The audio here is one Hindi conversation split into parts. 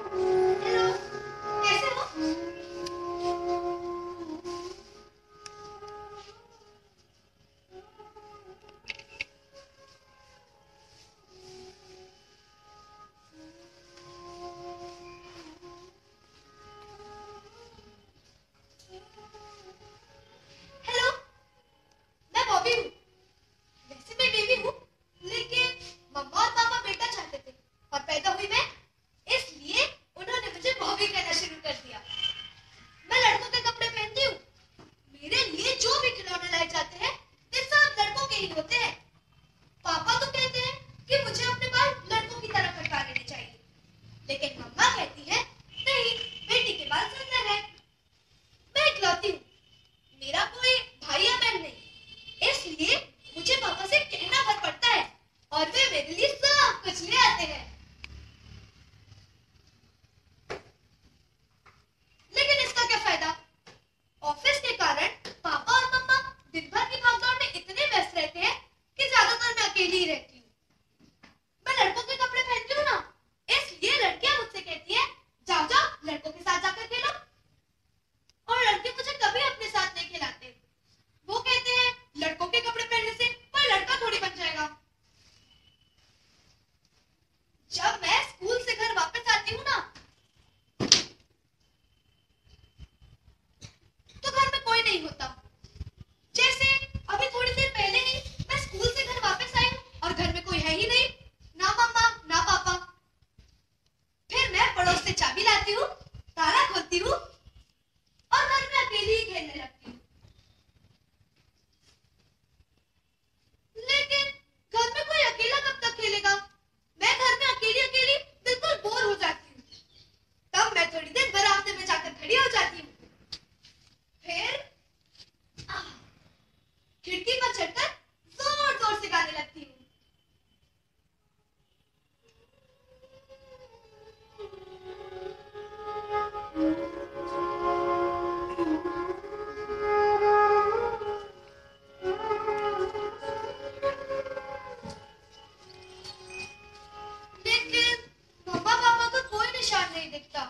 हेलो, कैसे हो? हेलो, मैं बॉबी हूँ। वैसे मैं बेबी हूँ, लेकिन मम्मा और पापा बेटा चाहते थे और पैदा हुई मैं, इसलिए उन्होंने मुझे बॉबी कहना शुरू कर दिया। मैं लड़कों के कपड़े पहनती हूँ। मेरे लिए जो भी खिलौने लाए जाते हैं, वे सब लड़कों के ही होते हैं। पापा तो कहते हैं कि मुझे अपने बाल लड़कों की तरह कटवा लेने चाहिए, लेकिन मम्मा कहती है नहीं, बेटी के बाल सुंदर है। मैं इकलौती हूँ, मेरा कोई भाई या बहन नहीं, इसलिए मुझे पापा से कहना भर पड़ता है और वे मेरे लिए सब कुछ ले आते हैं। लेकिन इसका क्या फायदा? ऑफिस के कारण पापा और मम्मा दिन भर की भागदौड़ में इतने व्यस्त रहते हैं कि ज्यादातर मैं अकेली ही रहती हूँ। मैं लड़कों के कपड़े पहनती हूँ ना, इसलिए लड़कियां मुझसे कहती है जाओ जाओ लड़कों के साथ जाकर खेलो, और लड़के मुझे कभी अपने साथ नहीं खिलाते। वो कहते हैं लड़कों के कपड़े पहनने से कोई लड़का थोड़ी बन जाएगा। जब मैं स्कूल से घर वापस आती हूँ ना, तो घर में कोई नहीं होता। जैसे अभी थोड़ी देर पहले ही मैं स्कूल से घर वापस आई हूँ और घर में कोई है ही नहीं, ना मम्मा ना पापा। फिर मैं पड़ोस से चाबी लाती हूँ, ताला खोलती हूँ और घर में अकेली ही खेलने लगती हूँ। लेकिन घर में कोई अकेला कब तक खेलेगा? मैं घर में अकेली अकेली बिल्कुल बोर हो जाती हूँ। तब मैं थोड़ी देर बरामदे में जाकर खड़ी हो जाती हूँ। फिर खिड़की पर चढ़कर जोर जोर से गाने लगती हूँ। लेकिन मम्मा पापा का कोई निशान नहीं दिखता।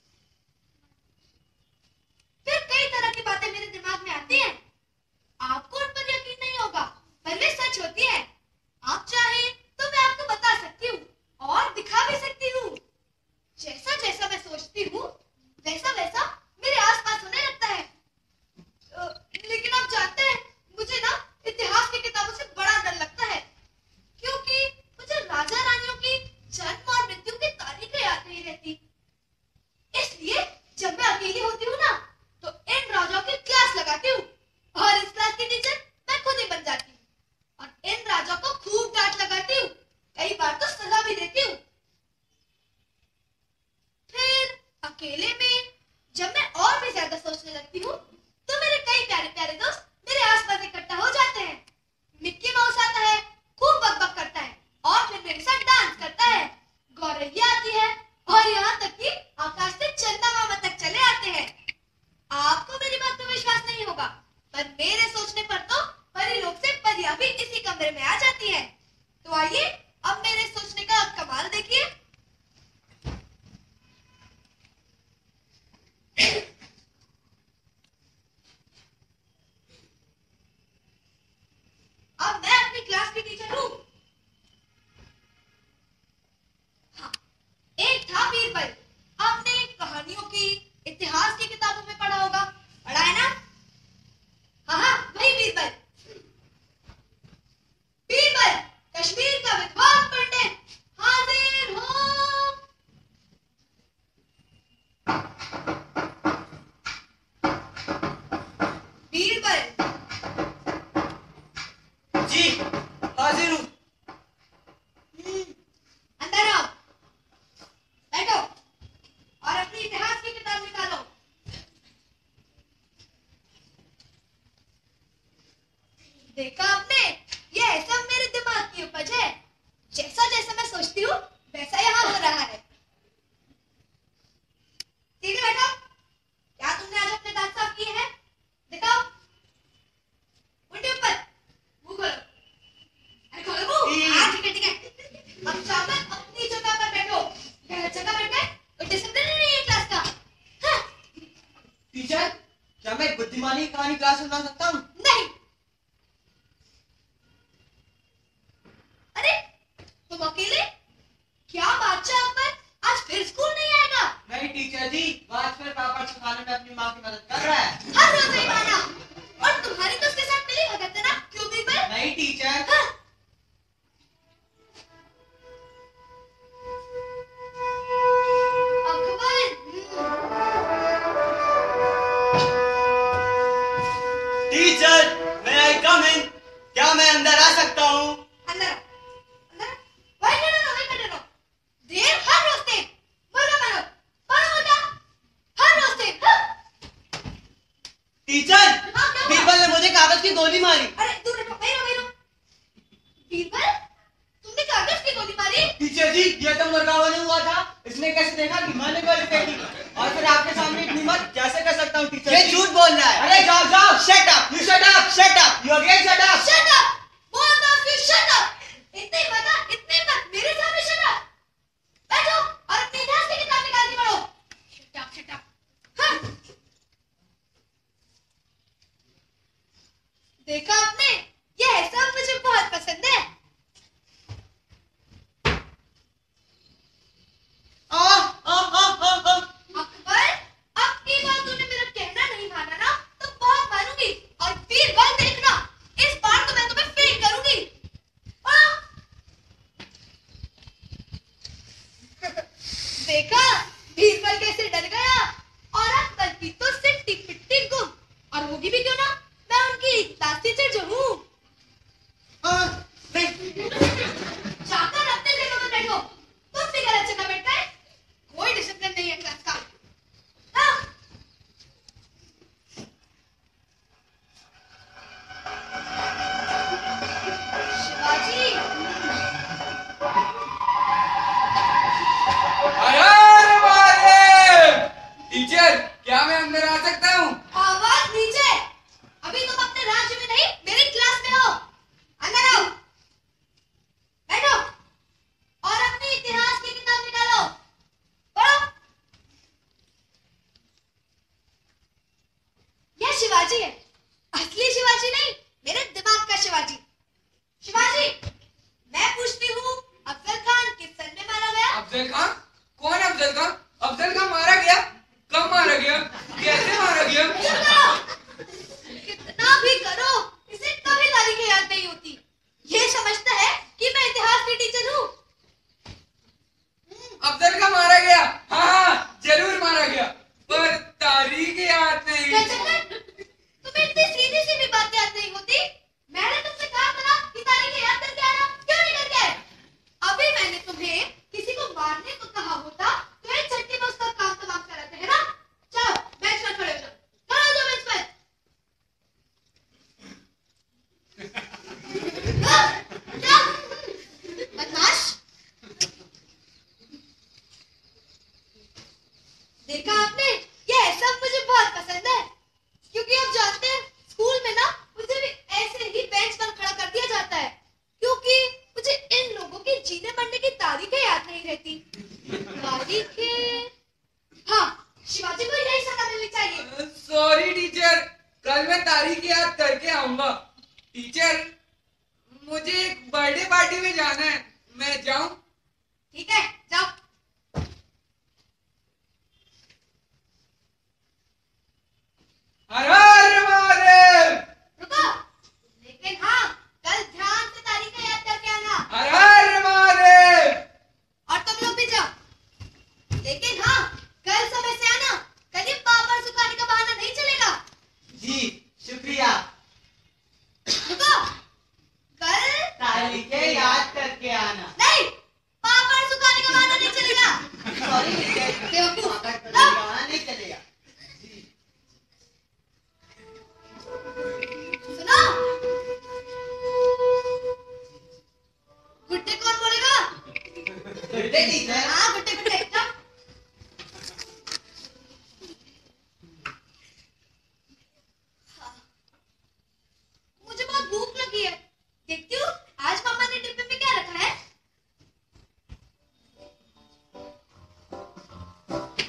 फिर कई तरह की बातें मेरे दिमाग में आती हैं। आपको उन पर यकीन नहीं होगा, पर वे सच होती है। आप चाहें तो मैं आपको बता सकती हूँ और दिखा भी सकती हूँ। जैसा जैसा मैं सोचती हूँ, वैसा वैसा मेरे आसपास होने लगता है। लेकिन आप जानते हैं, मुझे ना इतिहास की किताबों से बड़ा डर लगता है, क्योंकि मुझे राजा रानियों की जन्म और मृत्यु की तारीखें याद नहीं रहती। इसलिए जब मैं अकेली होती हूँ ना, तो इन राजाओं की क्लास लगाती हूँ और इस क्लास की टीचर मैं खुद ही बन जाती हूँ और इन राजाओं को खूब डांट लगाती हूँ, कई बार तो सजा भी देती हूँ। फिर अकेले में जब मैं और भी ज्यादा सोचने लगती हूँ, तो मेरे कई प्यारे प्यारे दोस्त मेरे आसपास इकट्ठा हो जाते हैं। मिक्की माउस आता है, खूब बकबक करता है और फिर मेरे साथ डांस करता है। गौरैया आती है और यहाँ तक कि आकाश से चंदा मामा तक चले आते हैं। आपको मेरी बात पर विश्वास नहीं होगा, पर मेरे सोचने पर तो परी लोग से परियां भी इसी कमरे में आ जाती है। तो आइए अब मेरे सोचने का कमाल देखिए। बुद्धिमानी की कहानी क्लास में सुना सकता हूँ? नहीं। अरे तुम अकेले? क्या बादशाह पर आज फिर स्कूल नहीं आएगा? नहीं टीचर जी, वो आज फिर पापड़ सुखाने में अपनी माँ की मदद कर रहा है। हर रोज नहीं माना। और तुम्हारी तो उसके साथ मिली भगत है ना? क्यों बीरबल? नहीं टीचर। हाँ। Teacher, may I come in? क्या मैं अंदर आ सकता हूँ? अंदर अंदर वही खड़े रहो। देर हर रोज देर। बोलो बोलो बोलो बोलो हर रोज देर। टीचर, हाँ, क्या हुआ? बीरबल ने मुझे कागज की गोली मारी। अरे दूर रखो, बैठो। बीरबल, तुमने कागज की गोली मारी? टीचर जी, ये तो मुर्गावा ने हुआ था। इसने कैसे देखा कि मैंने गोली फेंकी और फिर आपके सामने इतनी मत कैसे कर सकता हूँ टीचर? ये झूठ बोल रहा है। अरे जाओ जाओ, shut up, you shut up, shut up, you again shut up. Shut up! Both of you shut up! इतने मत मेरे सामने shut up! बैठो और अपने इतिहास की किताब निकाल के पढ़ो। Shut up. हाँ। देखा आपने? ये सब मुझे बहुत पसंद है। अकबर, अब की बार तूने मेरा कहना नहीं माना ना, तो बहुत मारूंगी। और बीरबल देखना, इस बार तो मैं तुम्हें फेल करूंगी। देखा बीरबल कैसे डर गया। और अकबर की तो सिट्टी पिट्टी गुम। और होगी भी क्यों ना, मैं उनकी क्लास टीचर जो हूँ। जाकर अपने जगह पर बैठो। तुम भी गलत जगह बैठा है। कोई डिसिप्लिन नहीं है क्लास का। हाँ। शिवाजी। टीचर, क्या मैं अंदर आ सकता हूँ? आवाज नीचे। अभी तुम अपने राज्य में नहीं, मेरी क्लास में हो। अंदर आओ। बैठो और अपने इतिहास की किताब निकालो। पढ़ो। यह शिवाजी है। असली शिवाजी नहीं, मेरे दिमाग का शिवाजी। शिवाजी, मैं पूछती हूँ, अफजल खान किस सन में मारा गया? अफजल खान? कौन अफजल खान? अफजल खान मारा गया? कब मारा गया? कैसे मारा गया? चुप करो। कितना भी करो, इसे कभी तारीखें याद नहीं होती। ये समझता है कि मैं इतिहास की टीचर हूँ। अफजल खान मारा गया? हाँ, जरूर मारा गया, पर तारीख याद नहीं। तुम्हें इतनी सीधी सी भी बात याद नहीं होती। मैंने तुमसे कहा था ना कि तारीखें याद करके आना, क्यों नहीं करके आए? अभी मैंने तुम्हें किसी को मारने को कहा होता तो एक झटके में उसका काम तमाम कराते हैं ना। चलो बेंच पर खड़े हो जाओ। खड़े हो जाओ बेंच पर। क्या? बदमाश। देखा आपने? ये सब मुझे बहुत पसंद है, क्योंकि आप जानते हैं स्कूल में ना मुझे भी ऐसे ही बेंच पर खड़ा कर दिया जाता है, क्योंकि मुझे इन लोगों के जीने मरने की तारीखें याद नहीं रहती। तारीखें? हाँ, शिवाजी को यही सजा मिलनी चाहिए। सॉरी टीचर, कल मैं तारीख याद करके आऊंगा। टीचर, मुझे एक बर्थडे पार्टी में जाना है, मैं जाऊं? ठीक है, जाओ। हर हर महादेव। रुको, लेकिन हाँ, कल ध्यान से तारीखें याद करके आना। हर हर महादेव। और तुम लोग भी जाओ, लेकिन हाँ, कल समय से आना। कल ये पापड़ सुखाने का बहाना नहीं चलेगा। जी, शुक्रिया। रुको, कल तारीखें याद करके आना। नहीं, पापड़ सुखाने का बहाना नहीं चलेगा। सॉरी बेवकूफ। नहीं चलेगा। सुनो, गुड्डे कौन बोलेगा? गुड्डे टीचर। हाँ, गुड्डे गुड्डे जाओ। मुझे बहुत भूख लगी है। देखती हूँ आज मम्मा ने डिब्बे में क्या रखा है।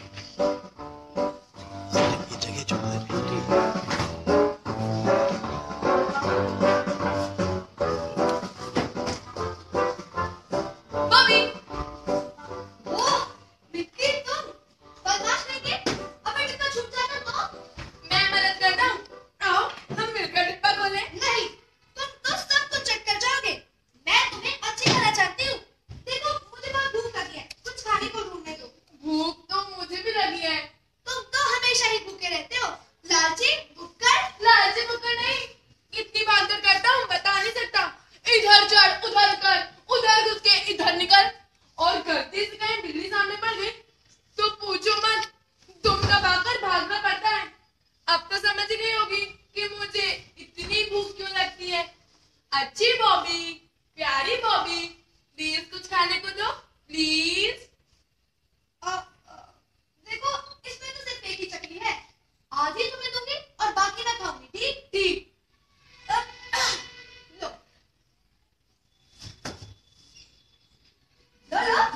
अच्छी बॉबी, प्यारी बॉबी, प्लीज कुछ खाने को दो, प्लीज। देखो इसमें तो सिर्फ एक ही चकली है, आधी तुम्हें दूंगी और बाकी मैं खाऊंगी। ठीक ठीक। लो लो लो।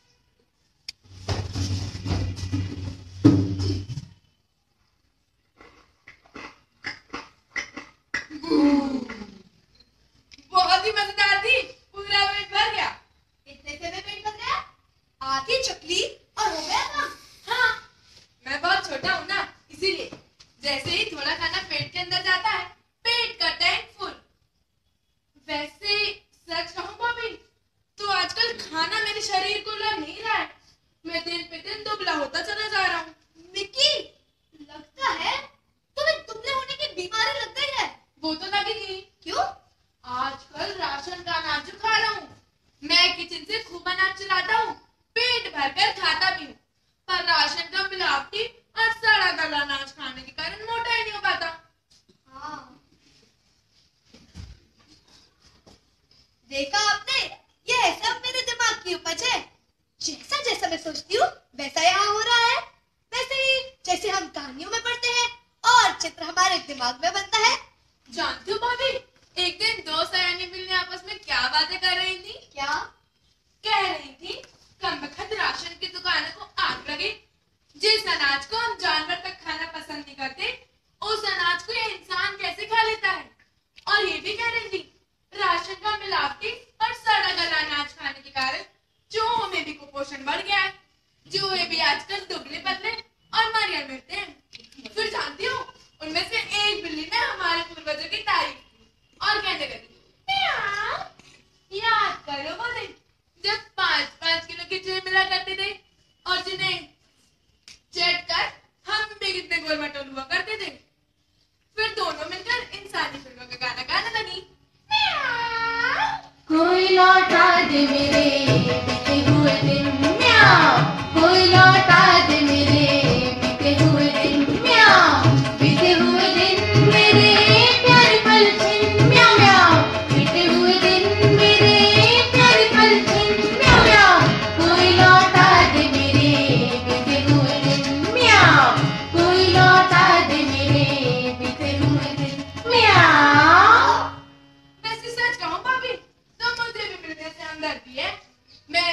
बहुत ही मजेदार थी, पूरा पेट भर गया। इतने से में पेट भर गया? आधी चकली और हो गया काम। हाँ, मैं बहुत छोटा हूँ ना, इसीलिए जैसे ही थोड़ा खाना पेट के अंदर जाता है, पेट का टैंक फुल। वैसे सच कहूँ बॉबी, तो आजकल खाना मेरे शरीर को लग नहीं रहा है। मैं दिन पे दिन दुबला होता चला जा रहा हूँ। मिकी, लगता है तुम्हें दुबले होने की बीमारी लग गई है। वो तो लगेगी। क्यों? आजकल राशन का अनाज जो खा रहा हूँ, मैं किचन से खूब अनाज चलाता हूँ, पेट भरकर खाता भी हूँ, पर राशन का मिलावटी और सड़ा गला अनाज खाने के कारण मोटा ही नहीं हो पाता। हाँ। देखा आपने, ये सब मेरे दिमाग की उपज है। जैसा जैसा मैं सोचती हूँ वैसा यहाँ हो रहा है। वैसे ही जैसे हम कहानियों में पढ़ते हैं और चित्र हमारे दिमाग में बनता है। जानती हो भाभी, एक दिन दो सयानी बिल्ली आपस में क्या बातें कर रही थी? क्या? कह रही थी, कमबख्त राशन की दुकान को आग लगे। जिस अनाज को हम जानवर तक खाना पसंद नहीं करते, उस अनाज को ये इंसान कैसे खा लेता है। और ये भी कह रही थी, राशन का मिलावटी और सड़ा गला अनाज खाने के कारण चूहों में भी कुपोषण बढ़ गया है। चूहे भी आजकल दुबले पतले और मरिया मिलते हैं। फिर जानती हो, उनमें से एक बिल्ली ने हमारे पूर्वजों की तारीफ की और कहने लगी, म्याऊ। याद करो वो दिन जब 5-5 किलो के चूहे मिला करते थे और जिन्हें चट कर हम भी कितने गोल मटोल हुआ करते थे। फिर दोनों मिलकर इंसानी फिल्मों का गाना गाने लगी, म्याऊ। कोई लौटा दे मेरे बीते हुए दिन, म्याऊ। कोई लौटा दे मेरे बीते हुए दिन, म्याऊ। बीते हुए दिन मेरे प्यारे पल छिन, म्याऊ म्याऊ। बीते हुए दिन मेरे प्यारे पल छिन, म्याऊ म्याऊ। कोई लौटा दे मेरे बीते हुए दिन, म्याऊ। कोई लौटा दे मेरे बीते हुए दिन, म्याऊ। वैसे सच कहूं भाभी, तो मुझे भी मिलने से हमदर्दी है। मैं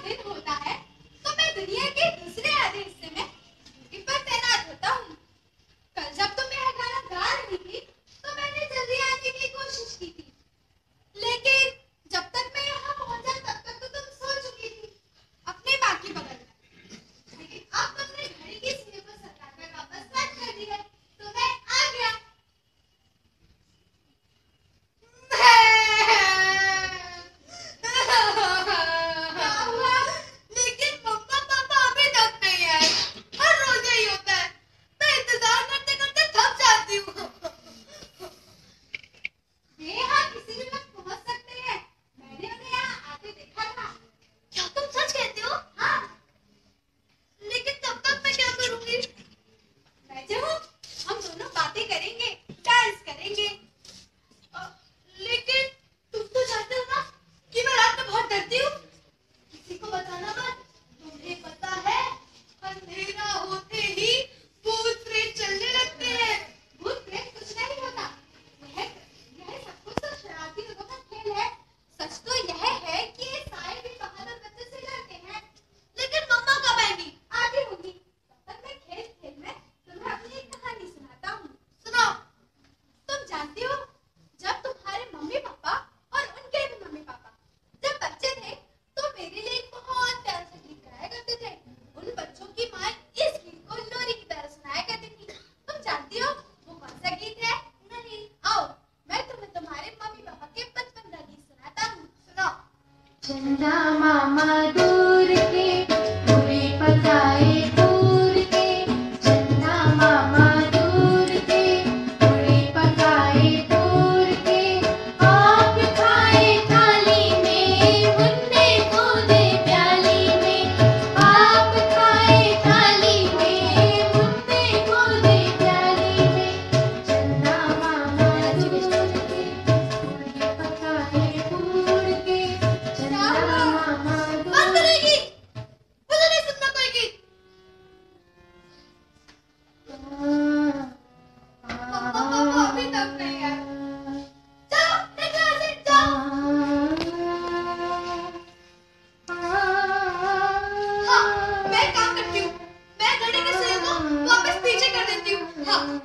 दिन होता है तो मैं दुनिया के दूसरे आधे हिस्से में ड्यूटी पर तैनात होता हूँ। कल जब तुम यह गाना गा रही थी तो मैंने जल्दी आने की कोशिश की थी, लेकिन जब तक मैं यहाँ पहुंचा तब तक तो तुम सो चुकी थी अपनी माँ की बगल में। लेकिन अब तुमने घड़ी की सुई को सरकाकर वापस बंद कर दी है तो मैं आ गया। क्या हुआ? लेकिन मम्मा पापा अभी तक नहीं आए। हर रोज यही होता है, मैं इंतजार करते करते थक जाती हूँ। वे यहाँ किसी भी वक्त पहुँच सकते हैं, मैंने उन्हें यहाँ आते देखा था। क्या तुम सच कहते हो? हाँ। लेकिन तब तक मैं क्या करूँगी? बैठे हो, हम दोनों बातें करेंगे, डांस करेंगे। लेकिन तुम तो जानते हो ना कि मैं रात में बहुत डरती हूँ। किसी को बताना मत। तुम्हें पता है, अंधेरा होते ही भूत प्रेत चलने लगते हैं। भूत प्रेत कुछ नहीं होता। यह सब कुछ तो शरारती लोगों का खेल है। सच तो यह है कि ये सारे भी बहादुर बच्चे से डरते हैं। लेकिन मम्मा कब आएंगी? आती होंगी। तब तक मैं खेल खेल में तुम्हें अपनी एक कहानी सुनाता हूँ। सुनाओ। तुम जानती हो, जब तुम्हारे मम्मी पापा और उनके भी मम्मी पापा जब बच्चे थे तो मेरे लिए एक बहुत प्यारा सा गीत गाया करते थे। उन बच्चों की माँ इस गीत को लोरी की तरह सुनाया करती थी। तुम जानती हो वो कौन सा गीत है? नहीं। आओ, मैं तुम्हें तुम्हारे मम्मी पापा के बचपन का गीत सुनाता हूँ। सुनो। चंदा मामा दूर के पूरी पकाए पूर के, चंदा मामा दूर के पूरी पकाए पूर के, आप खाए थाली में मुन्ने को दे प्याली में, आप खाए थाली में मुन्ने को दे प्याली में, चंदा मामा दूर के पूरी पकाए पूर के, चंदा मामा बंद करेगी। मुझे नहीं सुनना कोई गीत। मम्मा पापा अभी तक नहीं आए। चलो निकलो यहाँ से, जाओ। हाँ, मैं काम करती हूँ। मैं घड़ी की सुई को वापस पीछे कर देती हूँ। हाँ।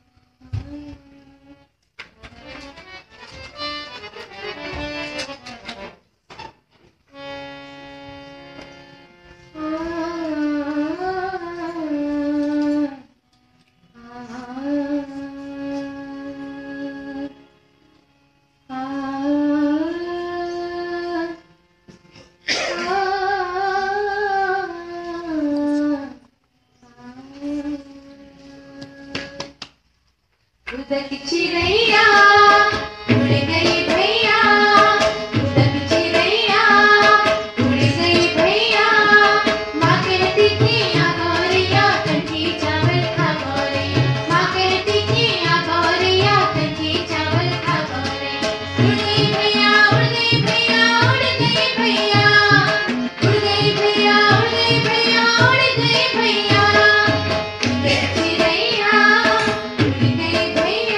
उदक चिड़ैया उड़ गई भैया, उदक चिड़ैया उड़ गई भैया, माँ कहती थी आ गौरिया कनकी चावल खा गौरिया, माँ कहती थी आ गौरिया कनकी चावल खा गौरिया, उड़ गई भैया उड़ गई भैया उड़ गई भैया, उड़ गई भैया उड़ गई भैया उड़ गई भैया, उदक चिड़ैया उड़ गई भैया।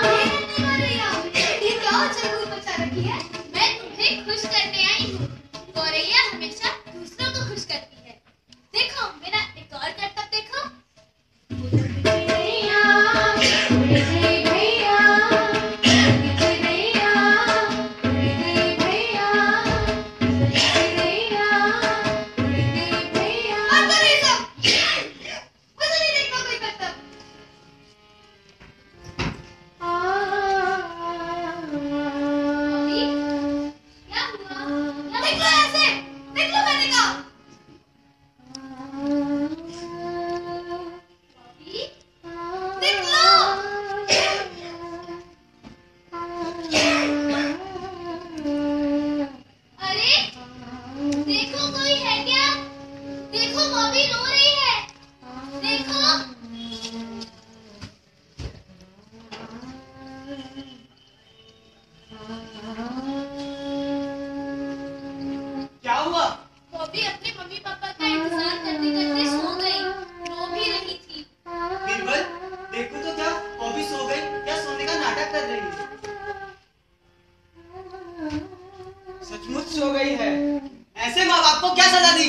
ये क्या जरूर बचा रखी है? मैं तुम्हें खुश करने आई हूँ। गौरैया हमेशा दूसरों को खुश करती है। देखो मेरा एक और करतब देखो। चिड़ैया उड़ गई भैया, चिड़ैया उड़ गई भैया, चिड़ैया उड़ गई भैया। बंद करो ये सब। मुझे नहीं देखना कोई करतब। क्या हुआ? निकलो यहाँ से। निकलो मैंने कहा। बॉबी, निकलो। अरे देखो कोई है क्या? देखो बॉबी रो रही है। देखो। क्या हुआ? बॉबी अपने मम्मी पापा का इंतजार करते करते सो गई। रो भी रही थी। बीरबल, देखो तो क्या बॉबी सो गई या सोने का नाटक कर रही है? सचमुच सो गई है। ऐसे माँ बाप को क्या सजा दी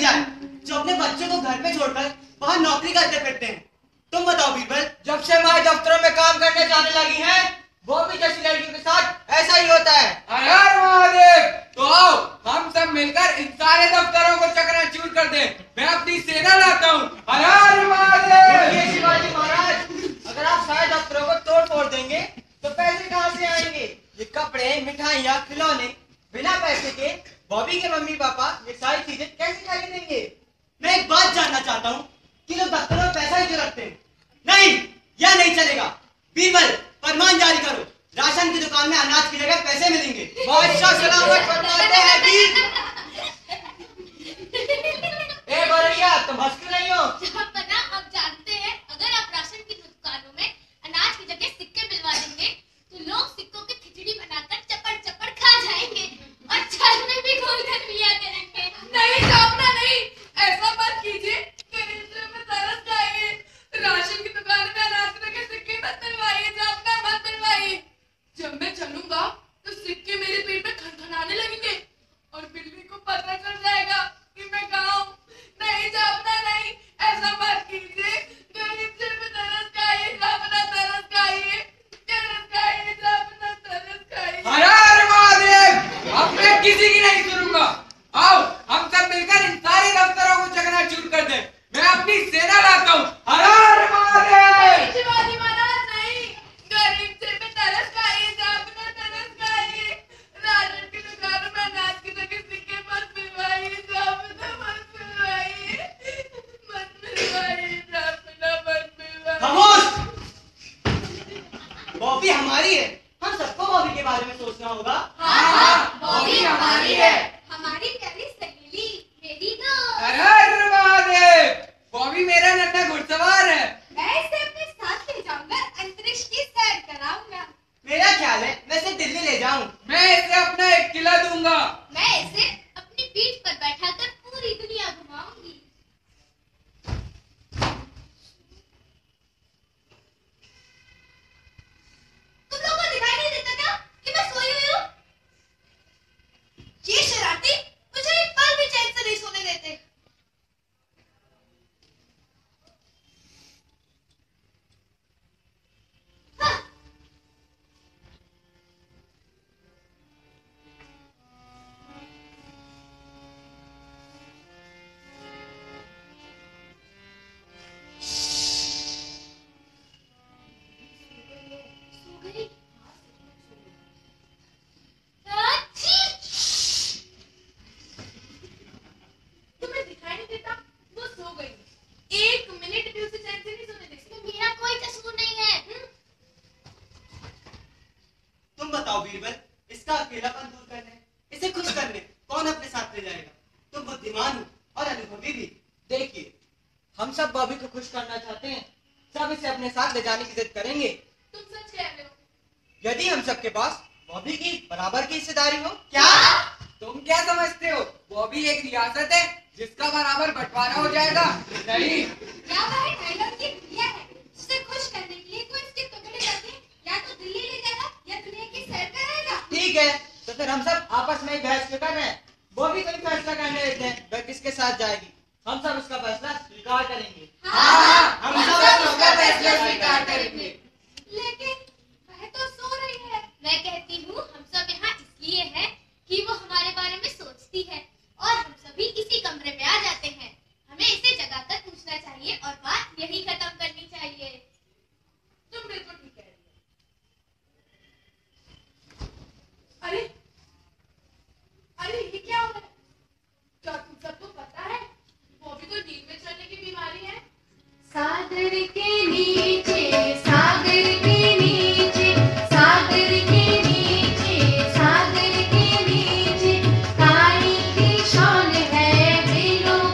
घर में छोड़कर बाहर नौकरी करते फिरते हैं। तुम बताओ बीरबल, जब से माँ दफ्तरों में काम करने जाने लगी हैं, वो भी जैसी लड़कियों के साथ ऐसा ही होता है। हर हर महादेव। तो आओ हम सब मिलकर इन सारे दफ्तरों को चकनाचूर कर दें। मैं अपनी सेना लाता हूँ। हर हर महादेव। ये शिवाजी महाराज, अगर आप सारे दफ्तरों को तोड़ फोड़ देंगे तो पैसे कहाँ से आएंगे? ये कपड़े, मिठाइयाँ, खिलौने, बिना पैसे के बॉबी के मम्मी पापा ये सारी चीजें कैसे खरीदेंगे? मैं एक बात जानना चाहता हूँ कि लोग दफ्तरों में पैसा ही क्यों रखते हैं? नहीं, यह नहीं चलेगा। बीरबल, फरमान जारी करो, राशन की दुकान में अनाज की जगह पैसे मिलेंगे। बादशाह सलामत फरमाते हैं कि ए गोरैया, तुम हंस क्यों नहीं हो? जहांपना, आप जानते हैं अगर आप राशन की दुकानों में अनाज की जगह सिक्के मिलवा देंगे तो लोग सिक्कों की खिचड़ी बनाकर चपड़ चपड़ खा जाएंगे और छल में भी गोल्डन लिया करेंगे। नहीं जापना, नहीं, ऐसा मत कीजिए। गरीब में तरस खाइए। राशन की दुकान में अनाज की जगह सिक्के मत मिलवाइए, जापना मत मिलवाइए। जब मैं चलूंगा तो सिक्के मेरे पेट में खनखनाने लगेंगे और बिल्ली को पता चल जाएगा कि मैं कहाँ हूँ। नहीं जापना, नहीं, ऐसा मत कीजिए। गरीब से भी तरस खाइए, जापना तरस खाइए, जापना तरस खाइए। हर हर महादेव। अब मैं किसी की नहीं सुनूंगा। आओ हम सब मिलकर इन सारे दफ्तरों को चकनाचूर कर दें। मैं अपनी सेना लाता हूँ। हर हर महादेव। शिवाजी महाराज, नहीं, गरीब से भी तरस खाइए, जापना तरस खाइए। राशन की दुकान में अनाज की जगह सिक्के मत मिलवाइए, जापना मत मिलवाइए, मत मिलवाइए, जापना मत मिलवाइए। खामोश! बॉबी हमारी है, हम सबको बॉबी के बारे में सोचना होगा। हाँ, बॉबी हमारी है। हमारी प्यारी सहेली, मेरी दोस्त। हर हर महादेव। बॉबी मेरा नन्हा घुड़सवार है। मैं इसे अपने साथ ले जाऊंगा, अंतरिक्ष की सैर कराऊंगा। मेरा ख्याल है मैं इसे दिल्ली ले जाऊं। मैं इसे अपना एक किला दूंगा। मैं इसे अपनी पीठ पर बैठाकर पूरी दुनिया घुमाऊंगी। तुम लोगों को दिखाई नहीं देता क्या कि मैं सोई हुई हूँ? ये शरारती मुझे एक पल भी चैन से नहीं सोने देते। हाँ। सो गई। अच्छी। तुम्हें दिखाई नहीं देता? वो सो गई। एक मिनट भी उसे चैन से नहीं सोने देती। तो मेरा कोई कसूर नहीं है। तुम बताओ बीरबल, इसका अकेलापन दूर करने, इसे खुश करने कौन अपने साथ ले जाएगा? तुम बुद्धिमान हो और अनुभवी भी। देखिए, हम सब बॉबी को खुश करना चाहते हैं, सब इसे अपने साथ ले जाने की जिद करेंगे। तुम सच कह रहे हो। यदि हम सबके पास बॉबी की बराबर की हिस्सेदारी हो। क्या? तुम क्या समझते हो? बॉबी एक रियासत है जिसका बराबर बंटवारा हो जाएगा? नहीं। या वह डायलॉग की दुनिया है जिसे खुश करने के लिए कोई इसके टुकड़े करके या तो दिल्ली ले जाएगा या दुनिया की सैर कराएगा। ठीक है, तो फिर हम सब आपस में ही बहस क्यों कर रहे हैं? बॉबी को ही फैसला करने देते हैं वह किसके साथ जाएगी। हम सब उसका फैसला स्वीकार करेंगे। हाँ, हम सब उसका फैसला स्वीकार करेंगे। लेकिन वह तो सो रही है। मैं कहती हूँ हम सब यहाँ इसलिए हैं कि वो हमारे बारे में सोचती है और हम सभी इसी कमरे में आ जाते हैं। हमें इसे जगाकर पूछना चाहिए और बात यही खत्म करनी चाहिए। तुम बिल्कुल ठीक कह रही हो। अरे अरे ये क्या हो रहा है? क्या तुम सबको पता है बॉबी को नींद में चलने की बीमारी है? सागर के नीचे, सागर के नीचे, सागर के नीचे, सागर के नीचे काली की शान है, बिलों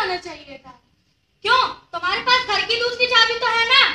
जाना चाहिए था। क्यों, तुम्हारे पास घर की दूसरी चाबी तो है ना?